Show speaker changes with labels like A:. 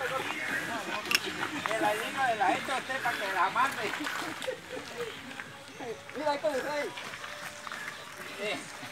A: De la lengua de la gente usted para que la mande.
B: Mira, ahí con el rey.